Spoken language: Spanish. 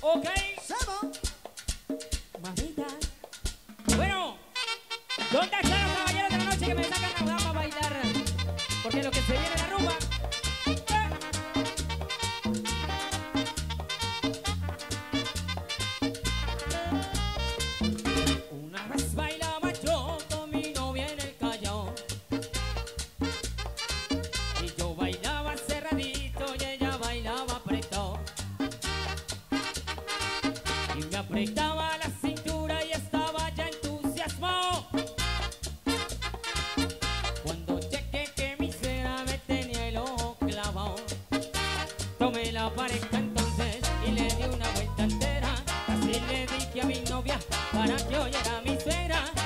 Ok. Sebo. Mamita. Bueno, ¿dónde están los caballeros de la noche que me sacan la dama a bailar? Porque lo que se viene la rumba. Una vez bailaba yo con mi novia en el Callao. Y yo bailaba cerradito y ella bailaba apretado. Y me apretaba la cintura y estaba ya entusiasmado. Cuando chequé que mi cera me tenía el ojo clavado, tomé la pareja